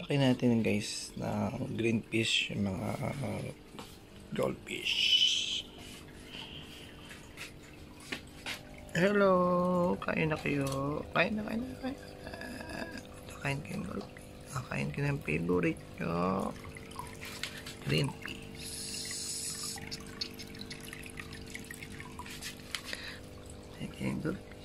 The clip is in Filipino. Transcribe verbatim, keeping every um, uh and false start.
Laki natin guys ng green fish, yung mga uh, goldfish. Hello! Kain na kayo. Kain na, kain na, kain na. Kain kayo ng goldfish. Kain kayo ng favorite nyo. Green fish. Kain kayo ng goldfish.